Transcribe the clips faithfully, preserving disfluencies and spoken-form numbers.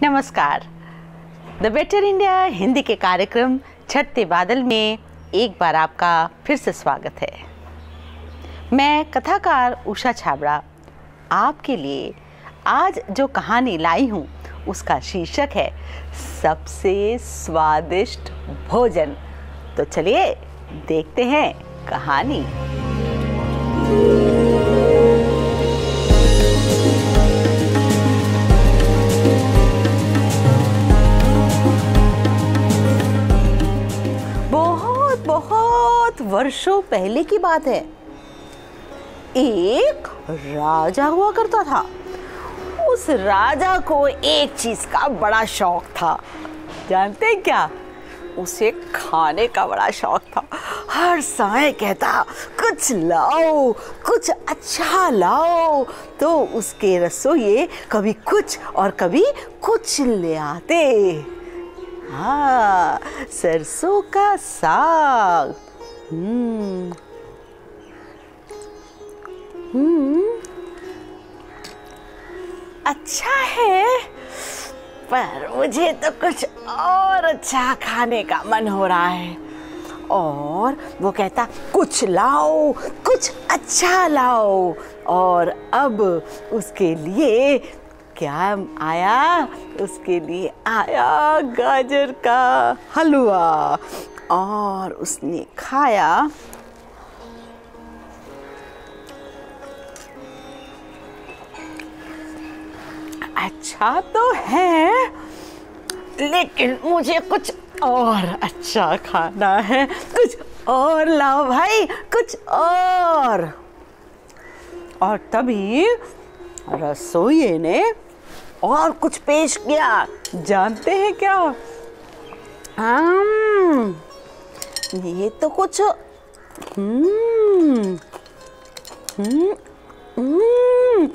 नमस्कार। The better India Hindi के कार्यक्रम छठते बादल में एक बार आपका फिर से स्वागत है। मैं कथाकार उषा छाबड़ा आपके लिए आज जो कहानी लाई हूँ उसका शीर्षक है सबसे स्वादिष्ट भोजन। तो चलिए देखते हैं कहानी। बहुत वर्षों पहले की बात है। एक राजा हुआ करता था। उस राजा को एक चीज का बड़ा शौक था। जानते हैं क्या? उसे खाने का बड़ा शौक था। हर समय कहता कुछ लाओ, कुछ अच्छा लाओ। तो उसके रसोइये कभी कुछ और कभी कुछ ले आते। हाँ, सरसों का साग। हम्म हम्म अच्छा है, पर मुझे तो कुछ और अच्छा खाने का मन हो रहा है। और वो कहता कुछ लाओ, कुछ अच्छा लाओ। और अब उसके लिए क्या आया? उसके लिए आया गाजर का हलवा। और उसने खाया। अच्छा तो है, लेकिन मुझे कुछ और अच्छा खाना है। कुछ और लाओ भाई, कुछ और। और तभी रसोइये ने और कुछ पेश किया। जानते हैं क्या? हम्म ये तो कुछ हम्म हम्म हम्म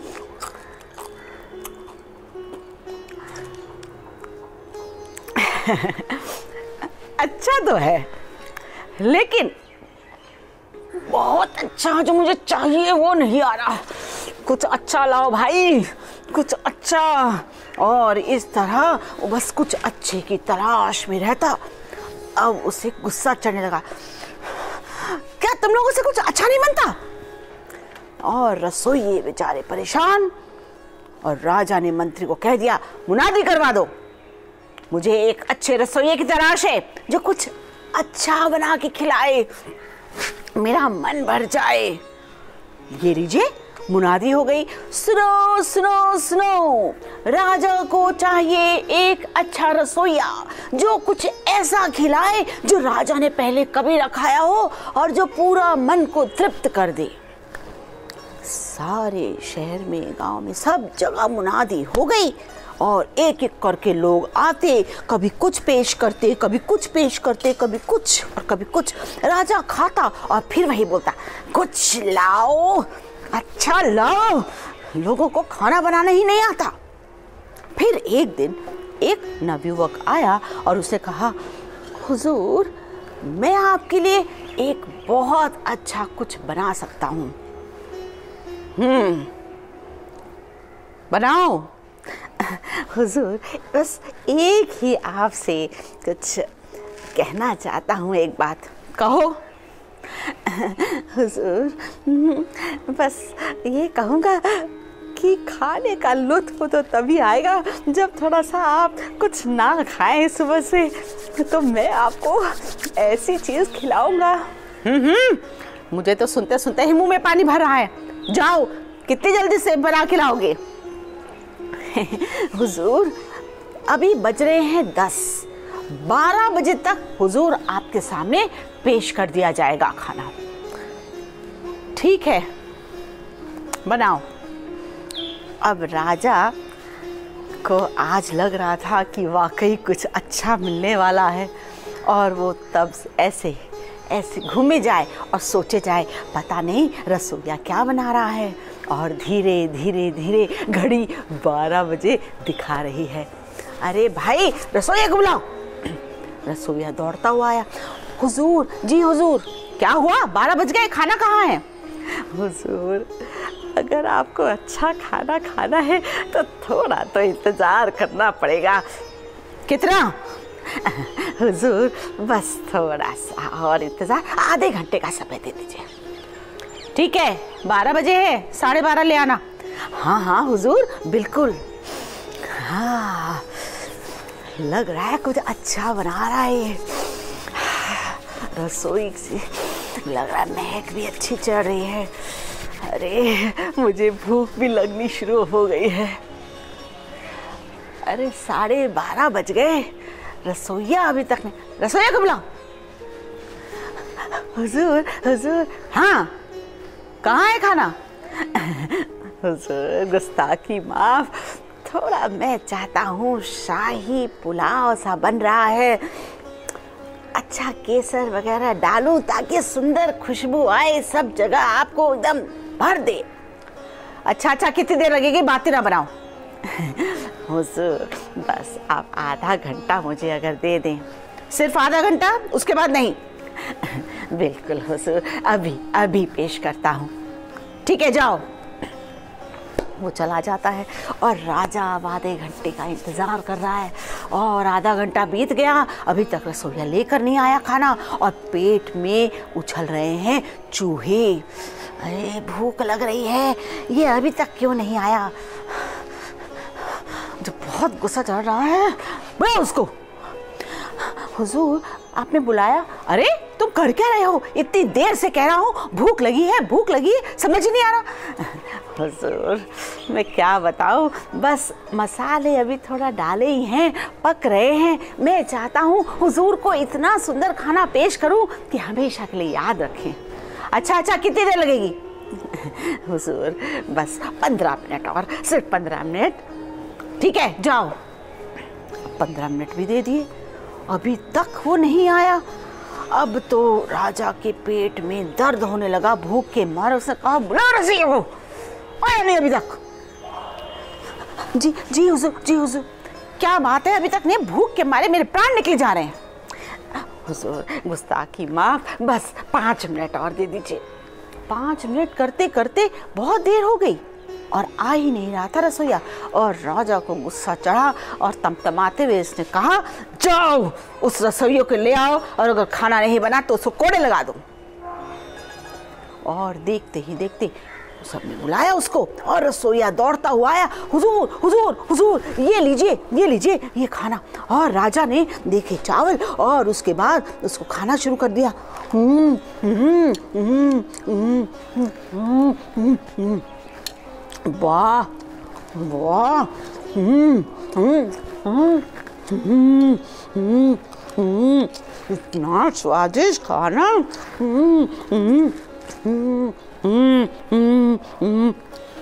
अच्छा तो है, लेकिन बहुत अच्छा जो मुझे चाहिए वो नहीं आ रहा। कुछ अच्छा लाओ भाई, कुछ अच्छा। और इस तरह वो बस कुछ अच्छे की तलाश में रहता। अब उसे गुस्सा चढ़ने लगा। क्या तुम लोगों से कुछ अच्छा नहीं बनता? और रसोइये बेचारे परेशान। और राजा ने मंत्री को कह दिया, मुनादी करवा दो। मुझे एक अच्छे रसोइये की तलाश है जो कुछ अच्छा बना के खिलाए, मेरा मन भर जाए। ये लीजिए, मुनादी हो गई। सुनो सुनो सुनो, राजा को चाहिए एक अच्छा रसोइया जो कुछ ऐसा खिलाए जो राजा ने पहले कभी न खाया हो और जो पूरा मन को तृप्त कर दे। सारे शहर में, गांव में, सब जगह मुनादी हो गई। और एक एक करके लोग आते, कभी कुछ पेश करते, कभी कुछ पेश करते, कभी कुछ और कभी कुछ। राजा खाता और फिर वही बोलता, कुछ लाओ, अच्छा लाओ। लोगों को खाना बनाना ही नहीं आता। फिर एक दिन एक नवयुवक आया और उसे कहा, हुजूर, मैं आपके लिए एक बहुत अच्छा कुछ बना सकता हूँ। हम्म बनाओ। हुजूर, बस एक ही आपसे कुछ कहना चाहता हूँ, एक बात। कहो। हुजूर, बस ये कहूँगा कि खाने का लुत्फ तो तभी आएगा जब थोड़ा सा आप कुछ ना खाएं सुबह से। तो मैं आपको ऐसी चीज़ खिलाऊंगा। हम्म मुझे तो सुनते सुनते ही मुंह में पानी भर रहा है। जाओ, कितनी जल्दी से बना के लाओगे? हुजूर, अभी बज रहे हैं दस। बारह बजे तक हुजूर आपके सामने पेश कर दिया जाएगा खाना। ठीक है, बनाओ। अब राजा को आज लग रहा था कि वाकई कुछ अच्छा मिलने वाला है। और वो तब ऐसे ऐसे घूमे जाए और सोचे जाए, पता नहीं रसोइया क्या बना रहा है। और धीरे धीरे धीरे घड़ी बारह बजे दिखा रही है। अरे भाई, रसोइया को बुलाओ। रसोइया दौड़ता हुआ आया। हुजूर, जी हुजूर। क्या हुआ? बारह बज गए, खाना कहाँ है? हुजूर, अगर आपको अच्छा खाना खाना है तो थोड़ा तो इंतज़ार करना पड़ेगा। कितना? हुजूर बस थोड़ा सा और इंतज़ार, आधे घंटे का समय दे दीजिए। ठीक है, बारह बजे है, साढ़े बारह ले आना। हाँ हाँ हुजूर बिल्कुल। हाँ लग रहा है कुछ अच्छा बना रहा है ये। रसोई से लग रहा है महक भी अच्छी चढ़ रही है। अरे मुझे भूख भी लगनी शुरू हो गई है। अरे साढ़े बारह बज गए, रसोइया अभी तक नहीं। रसोइया को बुलाओ। हुजूर हुजूर। हाँ कहाँ है खाना? हुजूर गुस्ताखी माफ, थोड़ा मैं चाहता हूँ शाही पुलाव सा बन रहा है, अच्छा केसर वगैरह डालूं ताकि सुंदर खुशबू आए, सब जगह आपको एकदम भर दे। अच्छा अच्छा कितनी देर लगेगी? बातें ना बनाओ। हुजूर बस आप आधा घंटा मुझे अगर दे दें। सिर्फ आधा घंटा, उसके बाद नहीं? बिल्कुल हुजूर, अभी अभी पेश करता हूँ। ठीक है जाओ। वो चला जाता है और राजा अब आधे घंटे का इंतज़ार कर रहा है। और आधा घंटा बीत गया, अभी तक रसोइया लेकर नहीं आया खाना और पेट में उछल रहे हैं चूहे। अरे भूख लग रही है, ये अभी तक क्यों नहीं आया? जो बहुत गुस्सा चढ़ रहा है। बुलाओ उसको। हुजूर आपने बुलाया? अरे तुम कर क्या रहे हो? इतनी देर से कह रहा हूँ भूख लगी है भूख लगी है, समझ नहीं आ रहा। हुजूर मैं क्या बताऊँ, बस मसाले अभी थोड़ा डाले ही हैं, पक रहे हैं। मैं चाहता हूँ हुजूर को इतना सुंदर खाना पेश करूँ कि हमेशा के लिए याद रखें। अच्छा अच्छा कितनी देर लगेगी? हुजूर बस पंद्रह मिनट और, सिर्फ पंद्रह मिनट। ठीक है जाओ। पंद्रह मिनट भी दे दिए, अभी तक वो नहीं आया। अब तो राजा के पेट में दर्द होने लगा भूख के मारे। उसने कहा बुला रही हो, आया नहीं अभी तक। जी जी हुजूर जी हुजूर। क्या बात है, अभी तक नहीं? भूख के मारे मेरे प्राण निकले जा रहे हैं। हुजूर गुस्ताखी माफ, बस पाँच मिनट और दे दीजिए। पाँच मिनट करते करते बहुत देर हो गई और आ ही नहीं रहा था रसोइया। और राजा को गुस्सा चढ़ा और तमतमाते हुए इसने कहा जाओ उस रसोइया को ले आओ और अगर खाना नहीं बना तो उसको कोड़े लगा दो। और देखते ही देखते सबने बुलाया उसको और रसोइया दौड़ता हुआ आया। हुजूर हुजूर हुजूर ये लीजिए ये लीजिए ये खाना। और राजा ने देखे चावल और उसके बाद उसको खाना शुरू कर दिया। हम्म हम्म हम्म हम्म हम्म हम्म हम्म वाह वाह, हम्म हम्म हम्म हम्म हम्म इतना स्वादिष्ट खाना। हम्म हम्म हम्म हम्म हम्म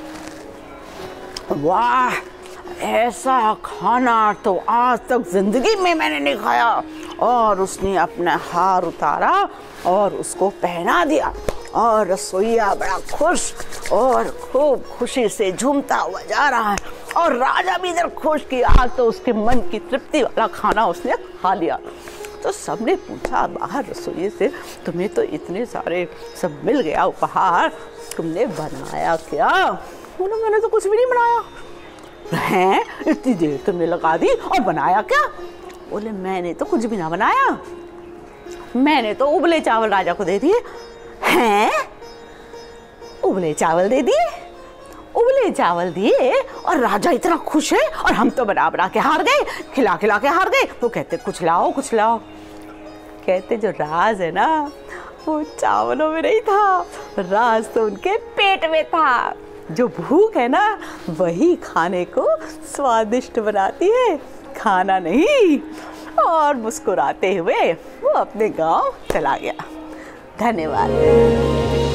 वाह, ऐसा खाना तो आज तक जिंदगी में मैंने नहीं खाया। और उसने अपना हार उतारा और उसको पहना दिया और रसोइया बड़ा खुश और खूब खुशी से झूमता हुआ जा रहा है। और राजा भी इधर खुश कि आज तो उसके मन की तृप्ति वाला खाना उसने खा लिया। तो सबने पूछा बाहर रसोई से, तुम्हें तो इतने सारे सब मिल गया उपहार, तुमने बनाया क्या? बोला मैंने तो कुछ भी नहीं बनाया। हैं इतनी देर तुमने लगा दी और बनाया क्या? बोले मैंने तो कुछ भी ना बनाया, मैंने तो उबले चावल राजा को दे दिए। हैं उबले चावल दे दिए? उबले चावल दिए और राजा इतना खुश है और हम तो बना बना के हार गए, खिला खिला के हार गए। वो कहते कुछ लाओ कुछ लाओ। कहते जो राज है ना वो चावलों में नहीं था, राज तो उनके पेट में था। जो भूख है ना वही खाने को स्वादिष्ट बनाती है, खाना नहीं। और मुस्कुराते हुए वो अपने गांव चला गया। धन्यवाद।